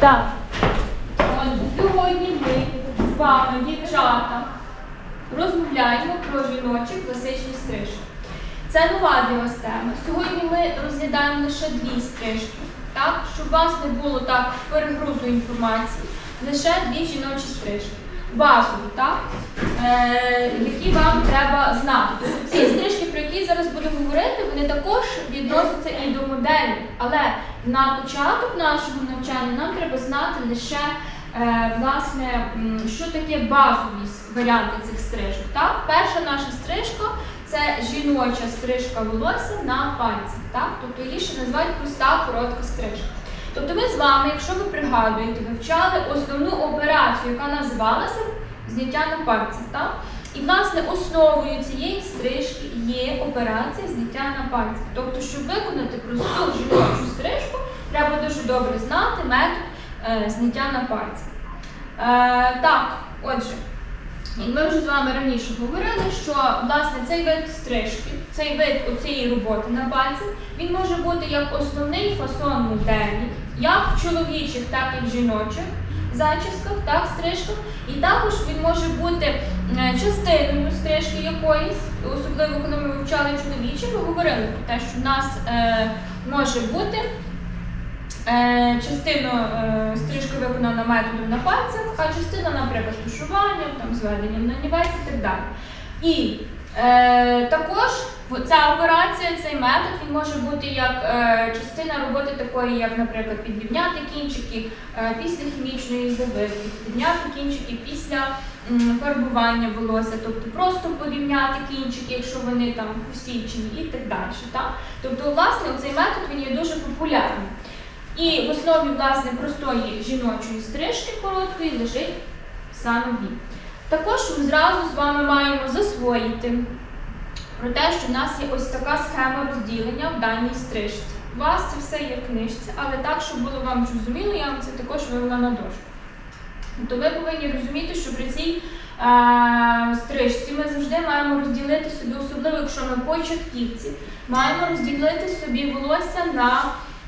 Так. Отже, сьогодні ми з вами, дівчата, розмовляємо про жіночі класичні стрижки. Це нова для вас тема. Сьогодні ми розглядаємо лише дві стрижки, так? Щоб у вас не було так перегрузу інформації. Лише дві жіночі стрижки. Базові, так? Які вам треба знати. Тобто ці стрижки, про які я зараз буду говорити, вони також відносяться і до моделі. Але на початок нашого навчання нам треба знати лише, власне, що таке базові варіанти цих стрижок. Так? Перша наша стрижка – це жіноча стрижка волосся на пальцях. Так? Тобто її ще називають проста коротка стрижка. Тобто ми з вами, якщо ви пригадуєте, вивчали основну операцію, яка називалася зняття на пальцях. Так? І, власне, основою цієї стрижки є операція зняття на пальцях. Тобто, щоб виконати просту жіночу стрижку, треба дуже добре знати метод зняття на пальцях. Так, отже, і ми вже з вами раніше говорили, що, власне, цей вид стрижки, цей вид оцієї роботи на пальцях, він може бути як основний фасон моделі, як в чоловічих, так і в жіночих зачісках, так, стрижках. І також він може бути частиною стрижки якоїсь, особливо коли ми вивчали чоловічі, ми говорили про те, що в нас може бути частина стрижки виконана методом на пальцях, а частина, наприклад, тушуванням, зведенням на нівець і так далі. І також ця операція, цей метод, він може бути як частина роботи такої, як, наприклад, підрівняти кінчики після хімічної завивки, підрівняти кінчики після фарбування волосся, тобто просто порівняти кінчики, якщо вони там посічені і так далі. Так? Тобто, власне, цей метод він є дуже популярним. І в основі, власне, простої жіночої стрижки короткої лежить саме він. Також ми зразу з вами маємо засвоїти про те, що в нас є ось така схема розділення в даній стрижці. У вас це все є в книжці, але так, щоб було вам зрозуміло, я вам це також вивела на дошку. Тобто ви повинні розуміти, що при цій стрижці ми завжди маємо розділити собі, особливо якщо ми початківці, маємо розділити собі волосся на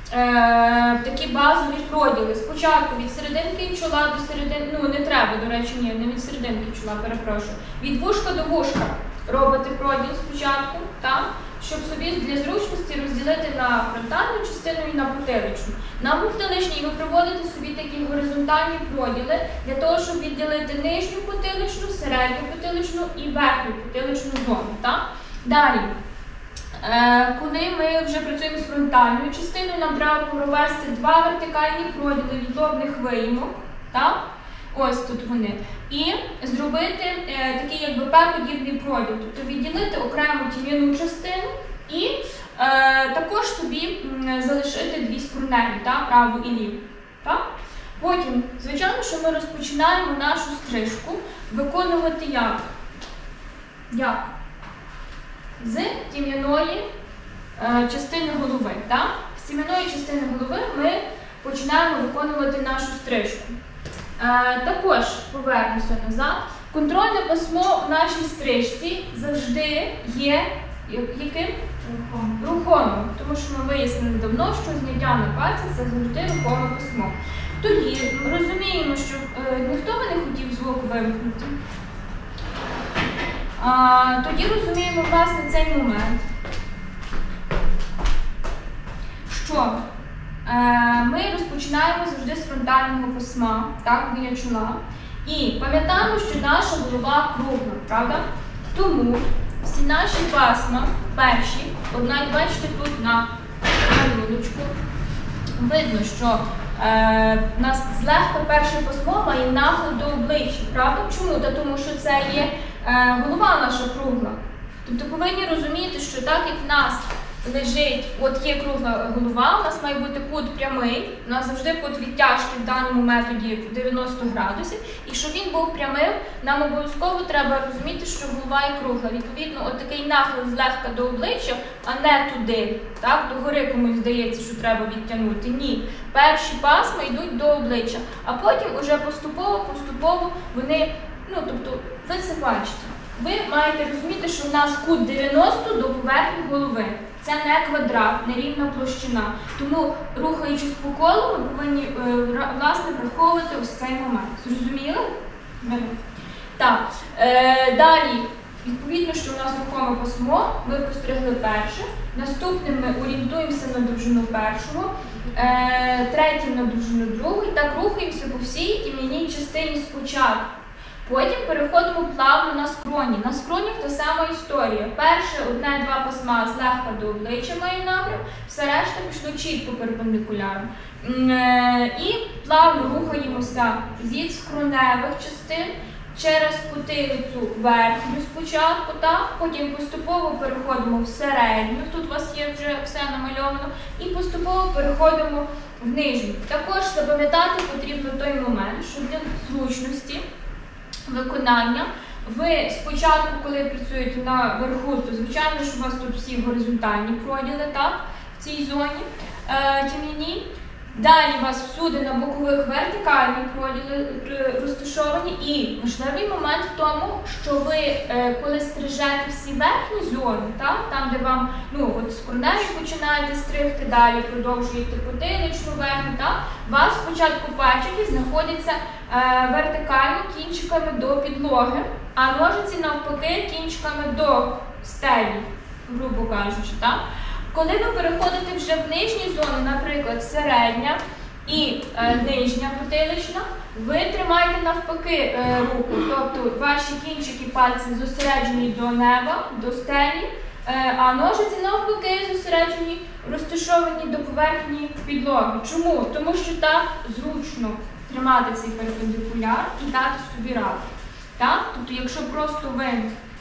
такі базові проділи. Спочатку від серединки чола до серединки, не треба, до речі, ні, не від серединки чола, перепрошую. Від вушка до вушка робити проділ спочатку, так? Щоб собі для зручності розділити на фронтальну частину і на потиличну. На потиличній ви проводите собі такі горизонтальні проділи для того, щоб відділити нижню потиличну, середню потиличну і верхню потиличну зону. Так? Далі. Коли ми вже працюємо з фронтальною частиною, нам треба провести два вертикальні проділи від лобних виїмок, так? Ось тут вони, і зробити такий якби П-подібний проділ, тобто відділити окрему тім'яну частину і також собі залишити дві скроневі, так? Праву і ліву. Так? Потім, звичайно, що ми розпочинаємо нашу стрижку виконувати як? Як? З тім'яної частини голови. Так? З тім'яної частини голови ми починаємо виконувати нашу стрижку. Також повернемося назад. Контрольне пасмо в нашій стрижці завжди є яким? Рухомим. Тому що ми вияснили давно, що зняття на пальцях – це завжди рухоме пасмо. Тоді ми розуміємо, що ніхто би не хотів звук вимкнути. Тоді розуміємо, власне, цей момент, що ми розпочинаємо завжди з фронтального пасма, так, біля чола. І пам'ятаємо, що наша голова кругла, правда? Тому всі наші пасма, перші, навіть бачите тут на малюночку, видно, що у нас злегка перше пасмо має нахил до обличчя, правда? Чому? Тому що це є голова наша кругла. Тобто повинні розуміти, що так як в нас лежить, от є кругла голова, у нас має бути кут прямий, у нас завжди кут відтяжки в даному методі 90 градусів, і щоб він був прямим, нам обов'язково треба розуміти, що голова є кругла. Відповідно, от такий нахил злегка до обличчя, а не туди, так, догори комусь здається, що треба відтягнути. Ні. Перші пасма йдуть до обличчя, а потім уже поступово вони, тобто, ви це бачите. Ви маєте розуміти, що в нас кут 90 до поверхні голови. Це не квадрат, не рівна площина. Тому, рухаючись по колу, ми повинні, власне, враховувати ось цей момент. Зрозуміли? Так. Далі, відповідно, що у нас рухоме пасмо, ми постригли перше. Наступним ми орієнтуємося на довжину першого, третім на довжину другого. І так рухаємося по всій тім'яній частині спочатку. Потім переходимо плавно на скроні. На скронях та сама історія. Перше, одне-два пасма злегка до обличчя має напрям, все решта пішло чітко перпендикулярно. І плавно рухаємося від скроневих частин через потилицю верхню спочатку, так? Потім поступово переходимо в середню, тут у вас є вже все намальовано, і поступово переходимо в нижню. Також запам'ятати потрібно той момент, що для зручності виконання ви спочатку, коли працюєте на верху, то звичайно, що у вас тут всі горизонтальні проділи, так, в цій зоні тім'яній. Далі у вас всюди на бокових вертикальні проділи розташовані. І важливий момент в тому, що ви, коли стрижете всі верхні зони, так, там, де вам, от з корневі починаєте стригти, далі продовжуєте потиличну верхню, так, у вас спочатку пальчики знаходяться вертикально кінчиками до підлоги, а ножиці навпаки кінчиками до стелі, грубо кажучи, так. Коли ви переходите вже в нижні зони, наприклад, середня і нижня потилична, ви тримаєте навпаки руку, тобто ваші кінчики пальців зосереджені до неба, до стелі, а ножиці навпаки зосереджені, розташовані до поверхні підлоги. Чому? Тому що так зручно тримати цей перпендикуляр і дати собі раду. Так? Тобто, якщо просто ви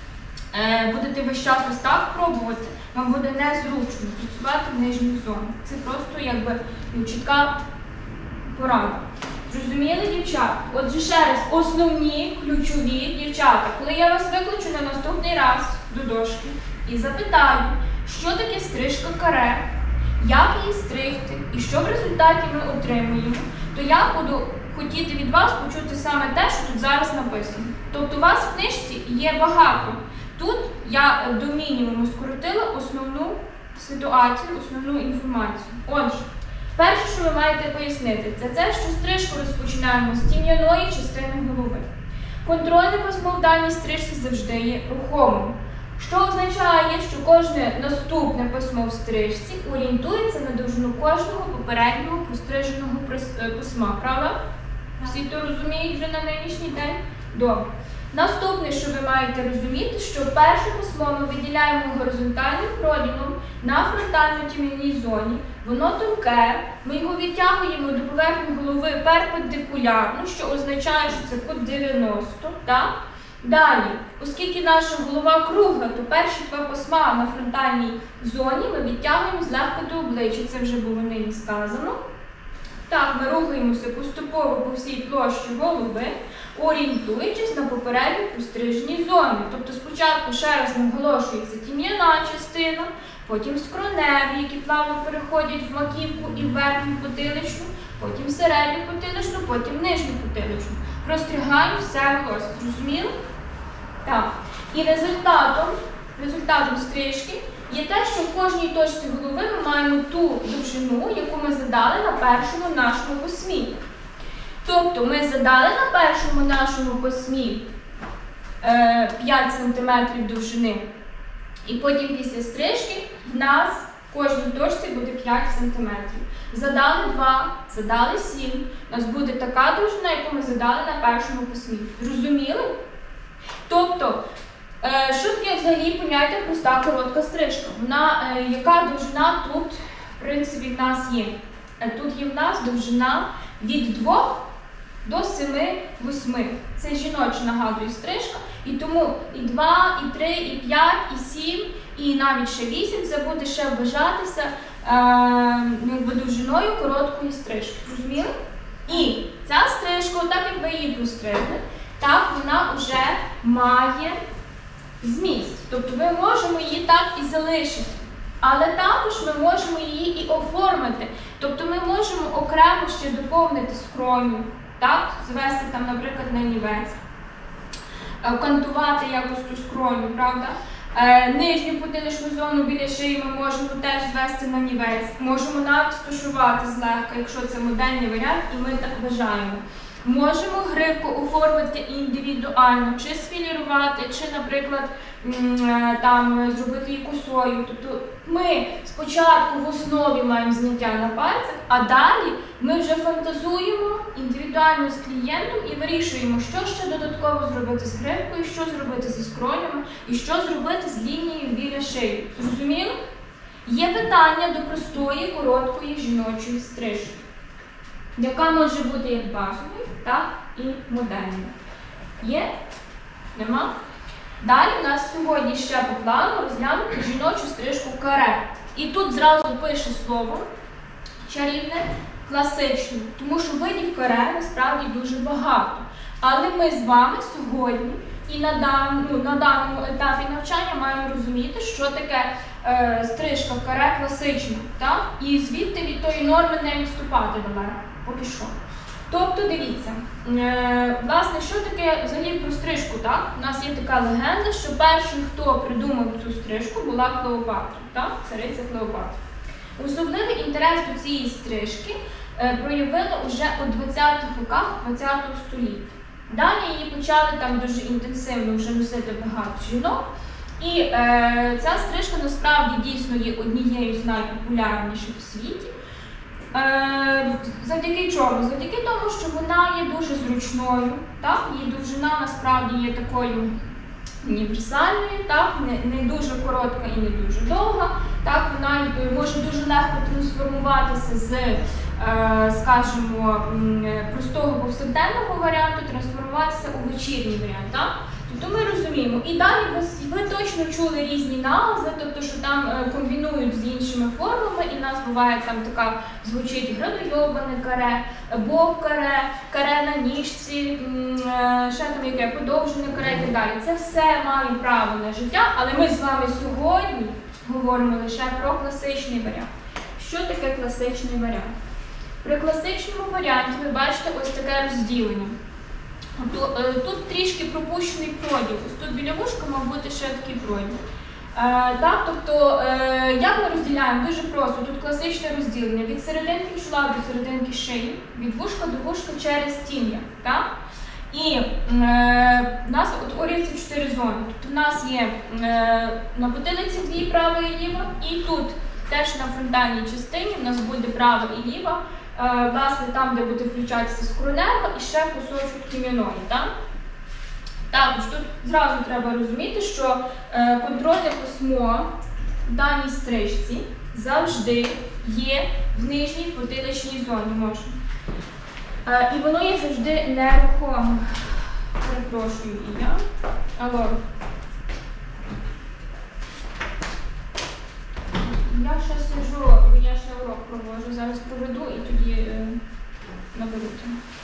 будете весь час ось так пробувати, вам буде незручно працювати в нижніх зонах. Це просто якби чітка порада. Зрозуміли, дівчата? Отже, ще раз, основні, ключові дівчата. Коли я вас викличу на наступний раз до дошки і запитаю, що таке стрижка каре, як її стригти і що в результаті ми отримуємо, то я буду хотіти від вас почути саме те, що тут зараз написано. Тобто у вас в книжці є багато. Тут я до мінімуму скоротила основну ситуацію, основну інформацію. Отже, перше, що ви маєте пояснити, це те, що стрижку розпочинаємо з тім'яної частини голови. Контрольне пасмо в даній стрижці завжди є рухомим, що означає, що кожне наступне пасмо в стрижці орієнтується на довжину кожного попереднього постриженого пасма. Правда? Всі то розуміють вже на нинішній день? Добре. Наступне, що ви маєте розуміти, що перше пасмо ми виділяємо горизонтальним проділом на фронтально-тім'яній зоні. Воно тонке, ми його відтягуємо до поверхні голови перпендикулярно, що означає, що це кут 90. Так? Далі, оскільки наша голова кругла, то перші два пасма на фронтальній зоні ми відтягуємо злегка до обличчя, це вже було нині сказано. Так, ми рухаємося поступово по всій площі голови, орієнтуючись на попередньо пострижені зони. Тобто спочатку ще раз наголошується тім'яна частина, потім скроневі, які плавно переходять в маківку і в верхню потиличну, потім середню потиличну, потім нижню потиличну. Простригаємо все волосся. Зрозуміли? Так. І результатом стрижки є те, що в кожній точці голови ми маємо ту довжину, яку ми задали на першому нашому пасмі. Тобто ми задали на першому нашому пасмі 5 см довжини, і потім після стрижки в нас в кожній точці буде 5 см. Задали 2, задали 7, у нас буде така довжина, яку ми задали на першому пасмі. Зрозуміли? Тобто, що таке взагалі поняття проста коротка стрижка? Яка довжина тут, в принципі, в нас є? Тут є в нас довжина від 2 до 7-8. Це жіноча, нагадую, стрижка. І тому і 2, і 3, і 5, і 7, і навіть ще 8 це буде ще вважатися довжиною короткої стрижки. Зрозуміли? І ця стрижка, так як ви її простригли, так вона вже має зміст. Тобто ми можемо її так і залишити. Але також ми можемо її і оформити. Тобто ми можемо окремо ще доповнити скроню, так? Звести там, наприклад, нанівець, кантувати якось ту скроню, правда? Нижню потиличну зону біля шиї ми можемо теж звести на нівець. Можемо навіть стушувати злегка, якщо це модельний варіант, і ми так вважаємо. Можемо гривку оформити індивідуально, чи сфілірувати, чи, наприклад, там, зробити її косою. Тобто ми спочатку в основі маємо зняття на пальцях, а далі ми вже фантазуємо індивідуально з клієнтом і вирішуємо, що ще додатково зробити з гривкою, що зробити зі скронями і що зробити з лінією біля шиї. Зрозуміло? Є питання до простої, короткої жіночої стрижки, яка може бути як базовою, так і модельною. Є? Нема? Далі у нас сьогодні ще по плану розглянути жіночу стрижку каре. І тут зразу пише слово чарівне, класичне, тому що видів каре насправді дуже багато. Але ми з вами сьогодні і на даному етапі навчання маємо розуміти, що таке стрижка каре класична, так? І звідти від тої норми не відступати далеко, поки що. Тобто, дивіться, власне, що таке взагалі про стрижку, так? У нас є така легенда, що першим, хто придумав цю стрижку, була Клеопатра, так? Цариця Клеопатра. Особливий інтерес до цієї стрижки проявили вже у 20-х роках 20-го століття. Далі її почали там дуже інтенсивно вже носити багато жінок. І ця стрижка насправді дійсно є однією з найпопулярніших в світі. Завдяки чому? Завдяки тому, що вона є дуже зручною, так? Її довжина насправді є такою універсальною, так? Не дуже коротка і не дуже довга. Так? Вона може дуже легко трансформуватися з, скажімо, простого повсякденного варіанту, трансформуватися у вечірній варіант. Так? Тобто ми розуміємо. І далі ви точно чули різні назви, тобто, що там комбінують з іншими формами, і в нас буває там така, звучить градойобане каре, боб-каре, каре на ніжці, ще там яке подовжене каре і так далі. Це все має право на життя, але ми з вами сьогодні говоримо лише про класичний варіант. Що таке класичний варіант? При класичному варіанті ви бачите ось таке розділення. Тут трішки пропущений проділ. Ось тут біля вушка мав бути ще такий проділ. Так, тобто, як ми розділяємо? Дуже просто. Тут класичне розділення. Від серединки чола до серединки шиї, від вушка до вушка через тім'я. Так? І у нас утворюється 4 зони. Тобто, у нас є на потилиці 2 права і ліва, і тут теж на фронтальній частині у нас буде права і ліва. Власне, там, де буде включатися скронева і ще кусочок тім'яної. Також тут зразу треба розуміти, що контрольне письмо в даній стрижці завжди є в нижній потиличній зоні. Можна. І воно є завжди нерухомим. Перепрошую і я. Алло. Я ще сиджу, я ще урок проводжу, зараз проведу і тоді наберуть.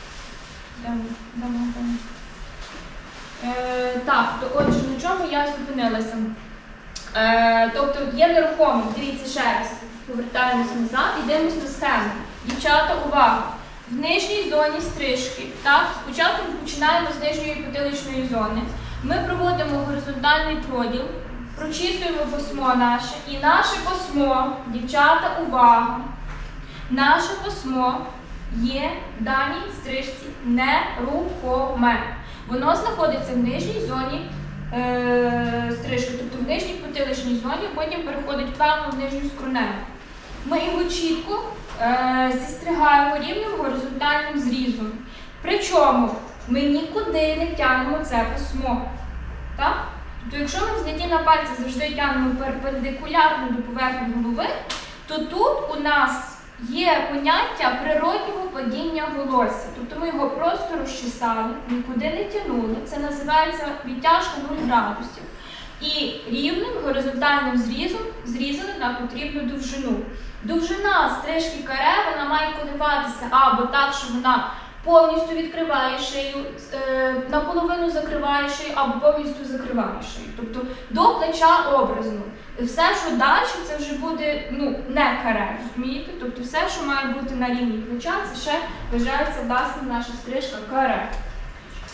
Так, то отже, на чому я зупинилася? Тобто є нерухомим, дивіться ще раз, повертаємось назад і дивимося на схему. Дівчата, увага! В нижній зоні стрижки, так, спочатку ми починаємо з нижньої потиличної зони, ми проводимо горизонтальний проділ, прочісуємо пасмо наше, і наше пасмо, дівчата, увага, наше пасмо є в даній стрижці нерухоме. Воно знаходиться в нижній зоні стрижки, тобто в нижній потиличній зоні, потім переходить плавно в нижню скроневу. Ми його чітко зістригаємо рівним горизонтальним зрізом. Причому ми нікуди не тягнемо це пасмо. Так? Тобто, якщо ми зняті на пальці завжди тягнемо перпендикулярно до поверхні голови, то тут у нас є поняття природнього падіння волосся. Тобто ми його просто розчесали, нікуди не тягнули. Це називається відтяжка 0 градусів. І рівним горизонтальним зрізом зрізали на потрібну довжину. Довжина стрижки каре, вона має коливатися або так, що вона повністю відкриває шию, наполовину закриває шию, або повністю закриває шию. Тобто до плеча образно. Все, що далі, це вже буде не каре, розумієте? Тобто все, що має бути на рівні плеча, це ще вважається власне наша стрижка каре.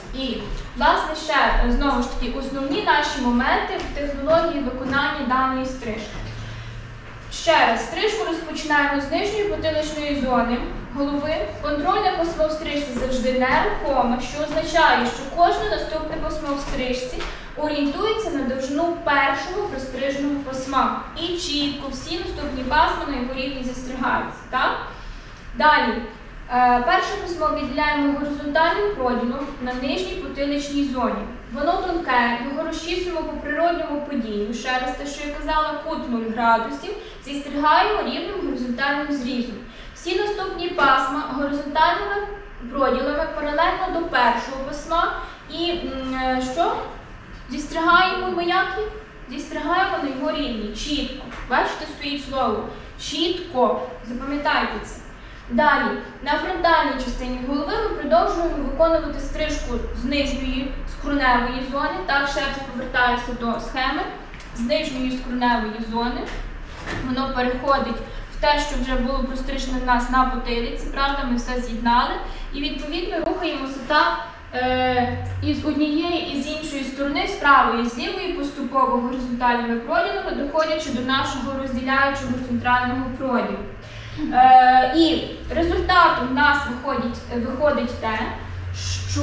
І, власне, ще, знову ж таки, основні наші моменти в технології виконання даної стрижки. Ще раз, стрижку розпочинаємо з нижньої потиличної зони голови. Контрольне пасмо в стрижці завжди нерухоме, що означає, що кожне наступне пасмо в стрижці орієнтується на довжину першого пристриженого пасма. І чітко всі наступні пасма на його рівні застригаються. Так? Далі. Перше пасмо відділяємо горизонтальним проділом на нижній потиличній зоні. Воно тонке, його розчісуємо по природньому падінню. Ще раз те, що я казала, кут 0 градусів, зістригаємо рівним горизонтальним зрізом. Всі наступні пасма горизонтальними проділами паралельно до першого пасма. І що? Зістригаємо ми як їх? Зістригаємо на його рівні. Чітко. Бачите, стоїть слово. Чітко. Запам'ятайте це. Далі, на фронтальній частині голови ми продовжуємо виконувати стрижку з нижньої скроневої зони. Так, ще раз повертаюся до схеми. З нижньої скроневої зони воно переходить в те, що вже було прострижено в нас на потилиці. Правда, ми все з'єднали. І відповідно рухаємося так із однієї і з іншої сторони, з правої і з лівої, поступово горизонтальними проділами, доходячи до нашого розділяючого центрального проділу. І результатом в нас виходить те, що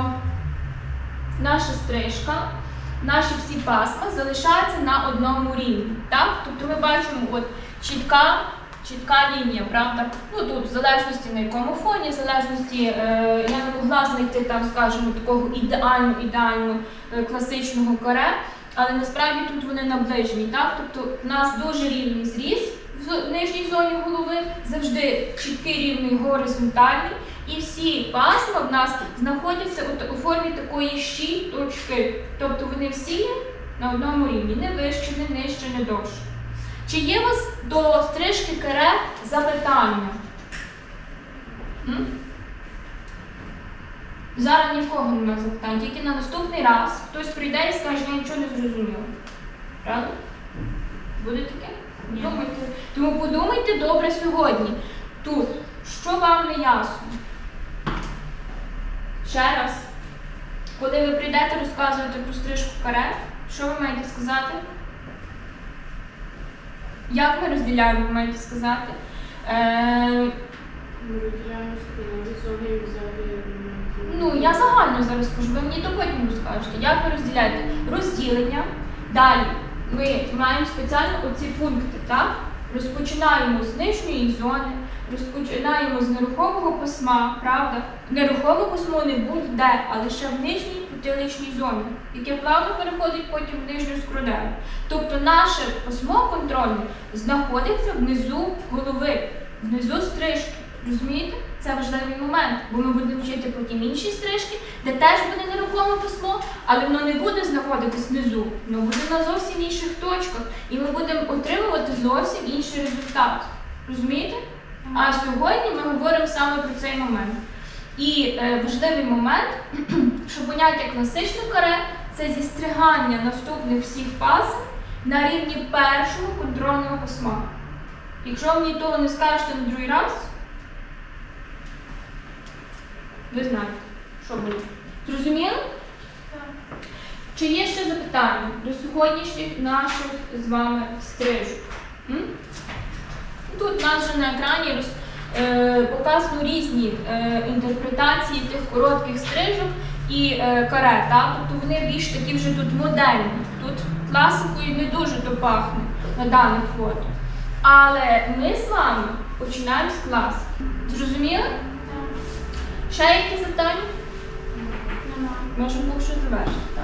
наша стрижка, наші всі пасма залишаються на одному рівні. Так? Тобто ми бачимо от чітка лінія, правда? Ну тут в залежності на якому фоні, в залежності, я не могла знайти там, скажімо, такого ідеально класичного каре, але насправді тут вони наближені. Так? Тобто у нас дуже рівний зріз в нижній зоні голови, завжди чіткий рівний горизонтальний, і всі пасма в нас знаходяться у формі такої щіточки. Тобто вони всі є на одному рівні, не вище, не нижче, не довше. Чи є у вас до стрижки каре запитання? Зараз ні в кого немає запитань, тільки на наступний раз хтось прийде і скаже, я нічого не зрозуміла. Правда? Буде таке? Думайте. Тому подумайте добре сьогодні. Тут, що вам не ясно? Ще раз. Коли ви прийдете розказувати про стрижку каре, що ви маєте сказати? Як ми розділяємо, ви маєте сказати? Ми розділяємо скроневі зони і взагалі. Ну, я загально зараз скажу, ви мені то потім розкажете. Як ви розділяєте? Розділення. Далі ми маємо спеціально оці пункти, так? Розпочинаємо з нижньої зони, розпочинаємо з нерухомого пасма, правда? Нерухоме пасмо не будь-де, а лише в нижній потиличній зоні, яке плавно переходить потім в нижню скроневу. Тобто наше пасмо контрольне знаходиться внизу голови, внизу стрижки. Розумієте? Це важливий момент, бо ми будемо вчити потім інші стрижки, де теж буде нерухоме пасмо, але воно не буде знаходитись внизу, воно буде на зовсім інших точках, і ми будемо отримувати зовсім інший результат. Розумієте? А сьогодні ми говоримо саме про цей момент. І важливий момент, що поняття класичне каре – це зістригання наступних всіх пасм на рівні першого контрольного пасма. Якщо ви мені того не скажете на другий раз, ви знаєте, що буде. Зрозуміли? Так. Чи є ще запитання до сьогоднішніх наших з вами стрижок? Тут у нас вже на екрані показано різні інтерпретації тих коротких стрижок і каре. Так? Тобто вони більш такі вже тут модельні. Тут класикою не дуже то пахне на даних фото. Але ми з вами починаємо з класики. Зрозуміли? Ще які запитання? Немає. Можемо поки що завершити.